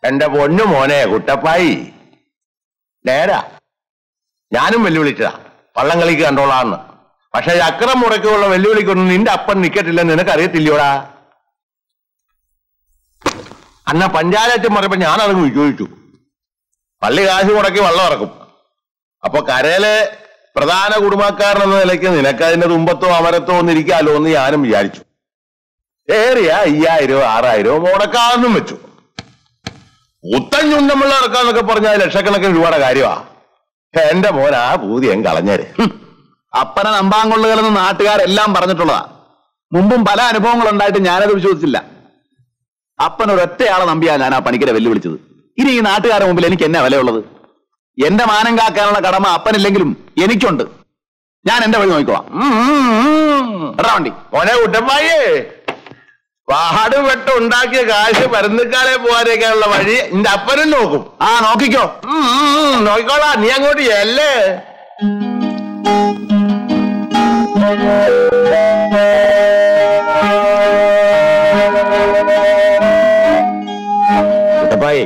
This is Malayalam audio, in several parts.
എന്റെ പൊന്നു മോനെ കുട്ടപ്പായി, നേരാ, ഞാനും വെല്ലുവിളിച്ചതാ വള്ളം കളിക്ക് കണ്ടോളാന്ന്. പക്ഷെ അക്രം മുറയ്ക്കുള്ള വെല്ലുവിളിക്കൊന്നും നിന്റെ അപ്പൻ നിക്കട്ടില്ലെന്ന് നിനക്കറിയത്തില്ലയോടാ. അന്ന പഞ്ചായത്തും പറയുമ്പോ ഞാനത് ചോദിച്ചു. പള്ളി കാശ് മുടക്കി വള്ളം ഇറക്കും. അപ്പൊ കരയിലെ പ്രധാന കുടുംബക്കാരനെന്ന നിലയ്ക്ക് നിനക്കതിന്റെ തുമ്പത്തോ അമരത്തോ ഒന്നിരിക്കാലോ എന്ന് ഞാനും വിചാരിച്ചു. ഏറിയ 5000 6000 മുടക്കാന്നും വെച്ചു. ഉത്തൻ ചുണ്ടമുള്ള ഇറക്കാന്നൊക്കെ പറഞ്ഞാൽ ലക്ഷക്കണക്കിന് രൂപയുടെ കാര്യമാ. എന്റെ മോൻ ആ പൂതിയും കളഞ്ഞേര്. അപ്പനെ നമ്പാങ്കൊള്ളുകളെന്ന് നാട്ടുകാരെല്ലാം പറഞ്ഞിട്ടുള്ളതാ. മുമ്പും പല അനുഭവങ്ങൾ ഉണ്ടായിട്ട് ഞാനത് വിശ്വസിച്ചില്ല. അപ്പൻ ഒരൊറ്റയാളെ നമ്പിയാ ഞാൻ ആ പണിക്കരെ വെല്ലുവിളിച്ചത്. ഇനി ഈ നാട്ടുകാരുടെ മുമ്പിൽ എനിക്ക് എന്നാ വിലയുള്ളത്? എന്റെ മാനം കാക്കാനുള്ള കടമ അപ്പനില്ലെങ്കിലും എനിക്കുണ്ട്. ഞാൻ എന്റെ വഴി നോക്കിക്കോളാം. വണ്ടി മോനെ കുട്ടപ്പായേ, പാടുപെട്ട് ഉണ്ടാക്കിയ കാശ് പരന്നിക്കാലെ പോകാനൊക്കെയുള്ള വഴി നിന്റെ അപ്പനും നോക്കും. ആ നോക്കിക്കോ. നോക്കിക്കോളാം, നീ അങ്ങോട്ട് അല്ലേ. കുട്ടപ്പായേ,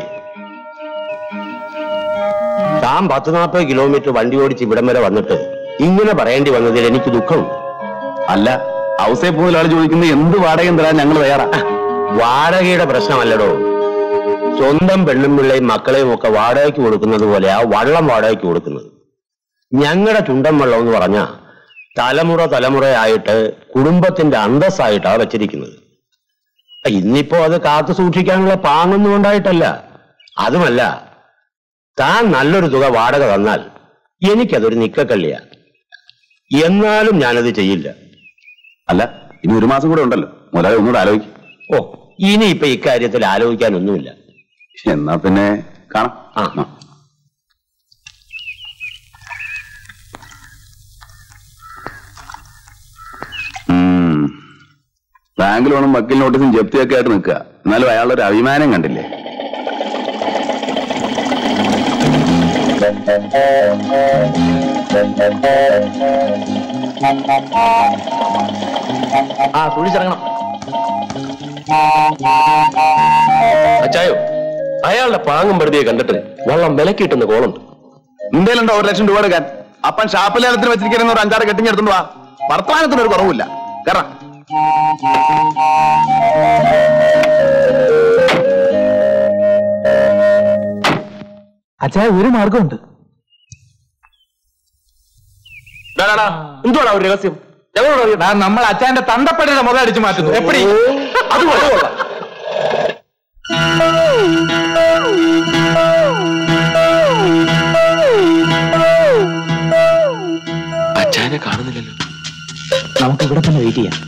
താൻ 10-40 കിലോമീറ്റർ വണ്ടി ഓടിച്ച് ഇവിടം വരെ വന്നിട്ട് ഇങ്ങനെ പറയേണ്ടി വന്നതിൽ എനിക്ക് ദുഃഖമുണ്ട്. അല്ല, ഹൗസേ മുതലാളി ചോദിക്കുന്നത് എന്ത് വാടകയും തരാൻ ഞങ്ങൾ തയ്യാറാ. വാടകയുടെ പ്രശ്നമല്ലടോ. സ്വന്തം പെണ്ണും പിള്ളയും മക്കളെയും ഒക്കെ വാടകയ്ക്ക് കൊടുക്കുന്നത് പോലെ ആ വള്ളം വാടകയ്ക്ക് കൊടുക്കുന്നത്. ഞങ്ങളുടെ ചുണ്ടൻ വെള്ളം എന്ന് പറഞ്ഞാ തലമുറയായിട്ട് കുടുംബത്തിന്റെ അന്തസ്സായിട്ടാണ് വെച്ചിരിക്കുന്നത്. ഇന്നിപ്പോ അത് കാത്തു സൂക്ഷിക്കാനുള്ള പാങ്ങൊന്നും ഉണ്ടായിട്ടല്ല. അതുമല്ല, താൻ നല്ലൊരു തുക വാടക തന്നാൽ എനിക്കതൊരു നിക്കക്കള്ളിയാ. എന്നാലും ഞാനത് ചെയ്യില്ല. അല്ല, ഇനി 1 മാസം കൂടെ ഉണ്ടല്ലോ, മുതലാളി ഒന്നുകൂടെ ആലോചിക്കും. ഓ, ഇനിയിപ്പൊ ഇക്കാര്യത്തിൽ ആലോചിക്കാനൊന്നുമില്ല. എന്നാ പിന്നെ കാണാം. ബാങ്ക് ലോണും വക്കീൽ നോട്ടീസും ജപ്തിയൊക്കെ ആയിട്ട് നിൽക്കുക. എന്നാലും അയാളുടെ ഒരു അഭിമാനം കണ്ടില്ലേ? കുഴിച്ചിറങ്ങണം. അച്ചായോ, അയാളുടെ പാങ്ങും വെറുതെ കണ്ടിട്ട് വെള്ളം വിലക്കിട്ടുന്ന കോളുണ്ട്. എന്തേലുണ്ടോ 1 ലക്ഷം രൂപ എടുക്കാൻ? അപ്പൻ ഷാപ്പിലേലത്തിന് വെച്ചിരിക്കുന്ന ഒരു 5-6 കെട്ടിഞ്ഞെടുത്തോണ്ട് വാ. വർത്തമാനത്തിനൊരു കുറവില്ല. കാരണം അച്ചായ ഒരു മാർഗമുണ്ട്. എന്തുവാണ് ഒരു രഹസ്യം? നമ്മൾ അച്ചായന്റെ തന്തപ്പടിയുടെ മുതൽ അടിച്ചു മാറ്റുന്നു. എപ്പടി? അത് അച്ചായനെ കാണുന്നില്ലല്ലോ. നമുക്ക് ഇവിടെ തന്നെ വെയിറ്റ് ചെയ്യാം.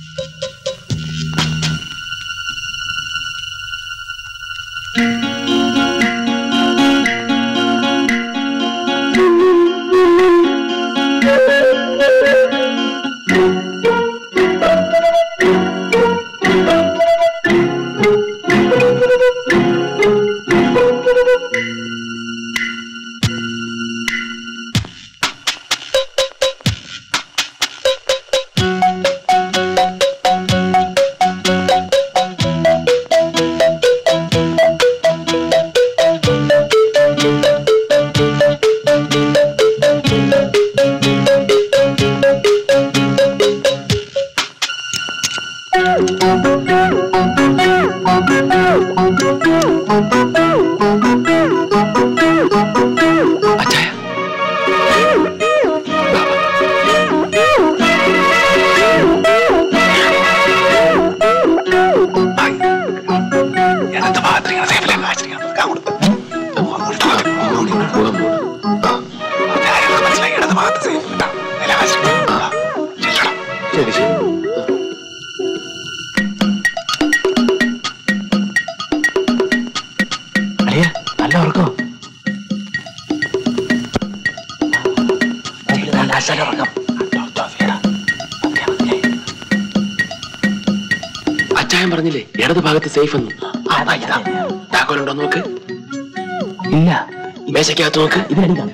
അച്ചായൻ പറഞ്ഞില്ലേ ഇടത് ഭാഗത്ത് സേഫ് എന്ന്. താക്കോലുണ്ടോ നോക്ക്. ഇല്ല. മേശക്കകത്ത് നോക്ക്. ഇതിനടിക്കാണ്.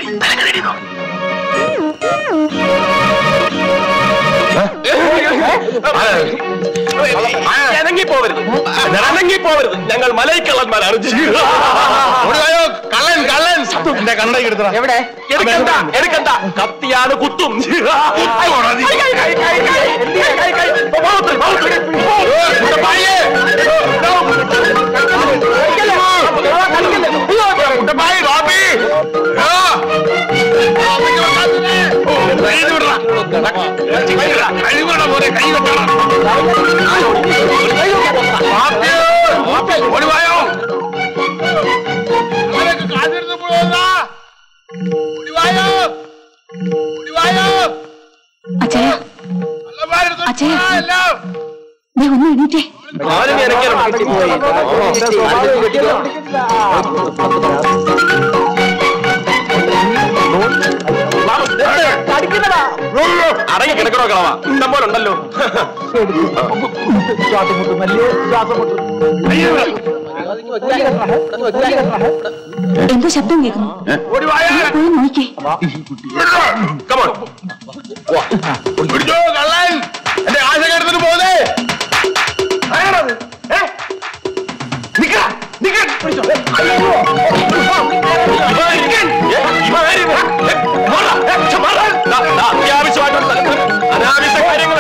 തലക്കടി ഇറങ്ങിപ്പോവരുത്, ഇറങ്ങിപ്പോവരുത്. ഞങ്ങൾ മലൈക്കള്ളന്മാരാണ്. കള്ളൻ കള്ളൻ എന്റെ കണ്ണടക്കി എടുത്തോ. എവിടെ? എടുക്കണ്ട, കത്തിയാണ് കുത്തും. ഒന്ന് എണീറ്റേ. അടങ്ങി കിടക്കണോ കളവാ? ഇഷ്ടം പോലെ ഉണ്ടല്ലോ. എന്തോ ശബ്ദം കേൾക്കുന്നു. പോയി നോക്കിക്കേ. കള്ളൻ എന്റെ ആശ എടുത്തിട്ട് പോകുന്നേ. അത്യാവശ്യമായിട്ടുള്ള അനാവശ്യ കാര്യങ്ങൾ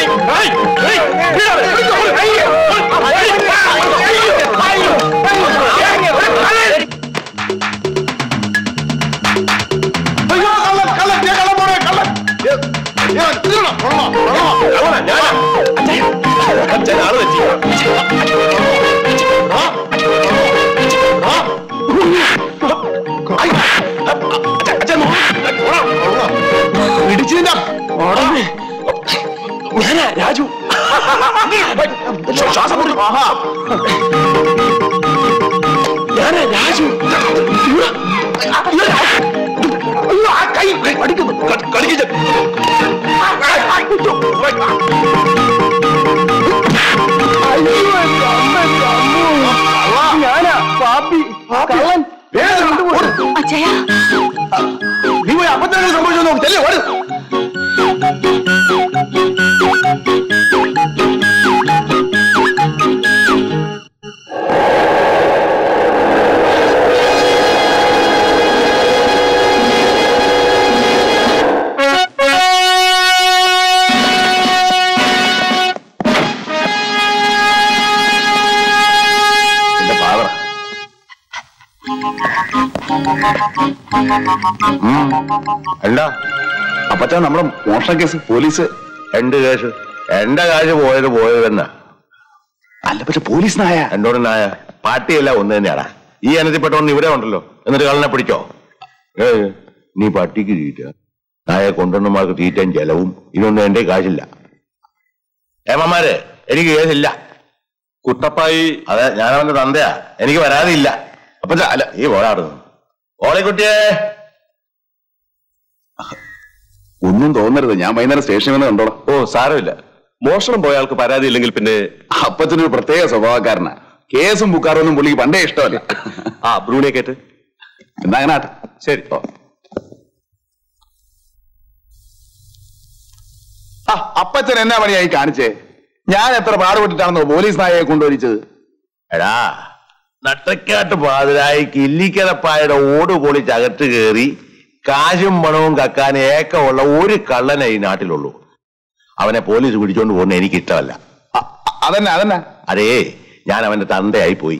ഞാനാ രാജു. ഞാനാ രാജു. പഠിക്കുന്നു കളിക്കില്ല. ഞാനാ പാപ്പി കള്ളൻ. അച്ഛയ നീ പോയി അപ്പത്തന്നെ സംഭവിച്ചു നോക്കി ചെല്ലേ ഓട്. എന്താ അപ്പച്ചാ നമ്മുടെ മോഷണ കേസ് പോലീസ്? എന്ത് കേസ്? എന്റെ കാശ് പോയത് തന്നെ. അല്ല പക്ഷെ പോലീസ് നായ എന്നോട് നായ പാർട്ടിയല്ല ഒന്ന് തന്നെയാടാ. ഈ അനത്തിപ്പെട്ടോണ്ട് ഇവിടെ ഉണ്ടല്ലോ. എന്നിട്ട് കള്ളനെ പിടിച്ചോ? നീ പട്ടിക്ക് തീറ്റ, നായ കൊണ്ടുവന്നമാർക്ക് തീറ്റയും ചെലവും ഇതൊന്നും എന്റെ കാശില്ല. ഏമാരെ എനിക്ക് കേസില്ല. കുട്ടപ്പായി അതെ, ഞാൻ അവന്റെ തന്തയാ. എനിക്ക് വരാതില്ല. അപ്പച്ചാ അല്ല ഈ പോരാടുന്നു. ഓളിക്കുട്ടിയെ ഒന്നും തോന്നരുത്, ഞാൻ വൈകുന്നേരം സ്റ്റേഷനിൽ വന്ന് കണ്ടോളാം. ഓ സാരമില്ല. മോഷണം പോയ ആൾക്ക് പരാതി ഇല്ലെങ്കിൽ പിന്നെ അപ്പച്ചനൊരു പ്രത്യേക സ്വഭാവക്കാരനാ. കേസും ബുക്കാറൊന്നും പുള്ളിക്ക് പണ്ടേ ഇഷ്ടമല്ല. ആ ബ്രൂണിയെ കേട്ട് എന്നാ അങ്ങനെ ആട്ടെ. ശരി. അപ്പച്ചൻ എന്നാ പണിയായി കാണിച്ചേ? ഞാൻ എത്ര പാടുപെട്ടിട്ടാണെന്നോ പോലീസ് നായയെ കൊണ്ടുവരിച്ചത്? എടാ നട്ടക്കാട്ട് പാതിരായി കില്ലിക്കലപ്പായുടെ ഓട് പൊളിച്ചകത്ത് കയറി കാശും പണവും കക്കാൻ ഏക്കമുള്ള ഒരു കള്ളനെ ഈ നാട്ടിലുള്ളൂ. അവനെ പോലീസ് പിടിച്ചോണ്ട് പോകുന്ന എനിക്ക് ഇഷ്ടമല്ല. അതന്നെ അതേ, ഞാൻ അവന്റെ തന്തയായി പോയി.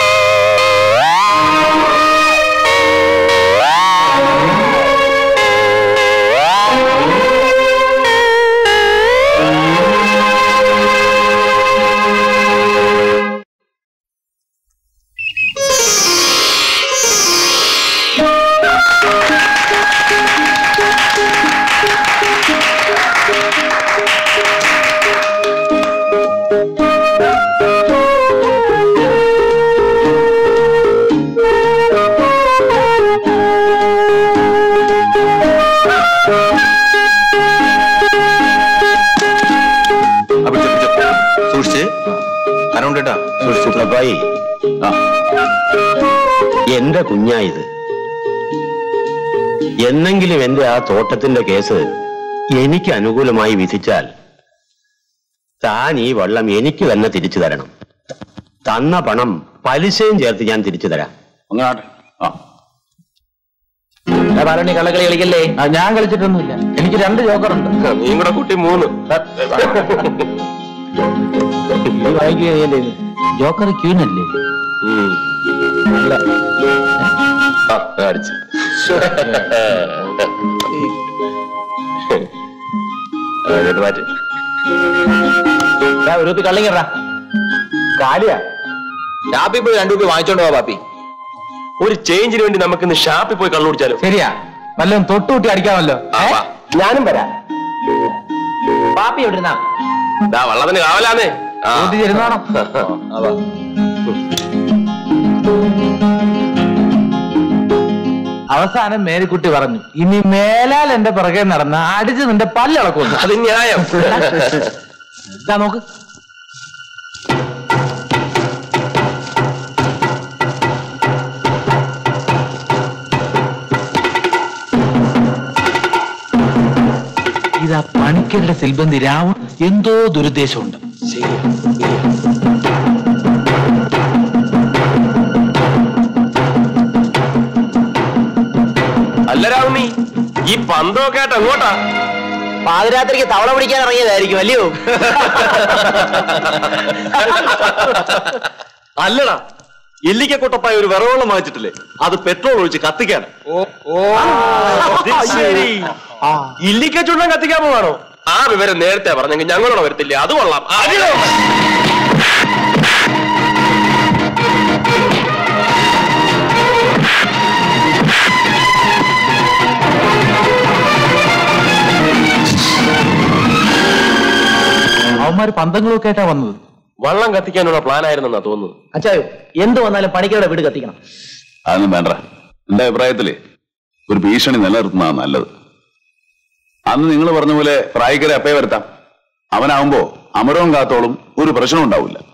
എന്റെ കുഞ്ഞായത് എന്നെങ്കിലും എന്റെ ആ തോട്ടത്തിന്റെ കേസ് എനിക്ക് അനുകൂലമായി വിധിച്ചാൽ താൻ ഈ വെള്ളം എനിക്ക് തന്നെ തിരിച്ചു തരണം. തന്ന പണം പലിശയും ചേർത്ത് ഞാൻ തിരിച്ചു തരാം. അങ്ങനാട്ടെ. നീ കള്ളക്കളി കളിക്കല്ലേ? ഞാൻ കളിച്ചിട്ടൊന്നുമില്ല. എനിക്ക് 2 ജോക്കറുണ്ട്. നീയും കൂടെ കുട്ടി 3. ജോക്കർ ക്യൂനല്ലേ? അടിച്ചു മാറ്റി ഒരു കള്ളിങ്ങടാ. കാലിയാ ഷാപ്പിൽ പോയി 2 രൂപ വാങ്ങിച്ചോണ്ട് പോവാ പാപ്പി. ഒരു ചേഞ്ചിന് വേണ്ടി നമുക്ക് ഇന്ന് ഷാപ്പിൽ പോയി കള്ളു കുടിച്ചാലോ? ശരിയാ, വല്ലതും തൊട്ടുകൂട്ടി അടിക്കാമല്ലോ. ഞാനും വരാം. പാപ്പി എവിടുന്നാ? വള്ളത്തിന് കാവലാന്നേ. ഇരുന്നോണം. അവസാനം മേരിക്കുട്ടി പറഞ്ഞു, ഇനി മേലാൽ എന്റെ പിറകെ നടന്ന അടിച്ച് നിന്റെ പല്ലളക്കുന്നു. അത് ന്യായം. ഇതാ നോക്ക്. ഇതാ പണിക്കരുടെ സിൽബന്തി രാവൺ എന്തോ ദുരുദ്ദേശമുണ്ട്. അല്ല രാവുണ്ണി, ഈ പന്തമൊക്കെ ആയിട്ട് അങ്ങോട്ടാ? പാതിരാത്രിക്ക് തവള പിടിക്കാൻ ഇറങ്ങിയതായിരിക്കും അല്ലയോ? അല്ലടാ, എല്ലിക്കക്കൊട്ടപ്പായ ഒരു വിറവെള്ളം വാങ്ങിച്ചിട്ടില്ലേ, അത് പെട്രോൾ ഒഴിച്ച് കത്തിക്കാൻ. ശരി, ഇല്ലിക്ക ചുണ്ടൻ കത്തിക്കാൻ പോവാണോ? ആ വിവരം നേരത്തെ പറഞ്ഞെങ്കിൽ ഞങ്ങളോട് വരത്തില്ലേ? അത് കൊള്ളാം. അവന്മാര് പന്തങ്ങളൊക്കെ ആയിട്ടാ വന്നത്. വള്ളം കത്തിക്കാനുള്ള പ്ലാൻ ആയിരുന്നെന്നാ തോന്നുന്നു. അച്ചായോ, എന്ത് വന്നാലും പണിക്കരുടെ വീട് കത്തിക്കണം. അതൊന്നും വേണ്ട. എന്റെ അഭിപ്രായത്തില് ഒരു ഭീഷണി നിലനിർത്തുന്നതാണ് നല്ലത്. അന്ന് നിങ്ങൾ പറഞ്ഞ പോലെ പ്രായിക്കരെ അപ്പേ വരുത്താം. അവനാവുമ്പോ അമരവും കാത്തോളും ഒരു പ്രശ്നം ഉണ്ടാവില്ല.